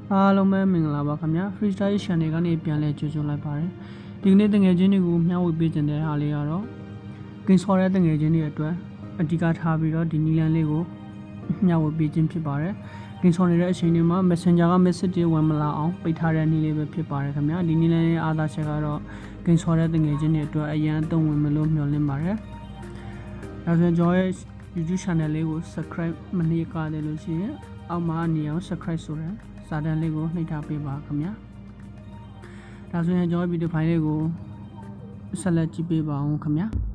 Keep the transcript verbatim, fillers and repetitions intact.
အားလုံးပဲမင်္ဂလာပါခင်ဗျာ Freestyle Channel ကနေပြန်လဲကြိုဆိုလိုက်ပါတယ်ဒီကနေ့တငယ်ချင်းတွေကိုမျှဝေပေးခြင်းတဲ့အားလေးကတော့ကင်ဆော်တဲ့တငယ်ချင်းတွေအတွက်အဓိကထားပြီးတော့ဒီနီလန်လေးကိုမျှဝေပေးခြင်းဖြစ်ပါတယ်ကင်ဆော်နေတဲ့အချိန်တွေမှာ Messenger က message တွေဝင်မလာအောင်ပိတ်ထားတဲ့နီလေးပဲဖြစ်ပါတယ်ခင်ဗျာဒီနီလန်ရဲ့အားသာချက်ကတော့ကင်ဆော်တဲ့တငယ်ချင်းတွေအတွက်အရန်အသုံးဝင်မလို့မျှော်လင့်ပါတယ်ဒါဆိုရင်ကျွန်တော်ရဲ့ YouTube channel လေးကို subscribe မနှိပ်ကြတယ်လို့ရှိရင်အောက်မှာနေအောင် subscribe ဆိုတဲ့စာတန်းလေးကိုနှိပ်ထားပေးပါခင်ဗျာဒါဆိုရင်ကျွန်တော်ဗီဒီယိုဖိုင်လေးကိုဆက်လက်ကြည့်ပေးပါအောင်ခင်ဗျာ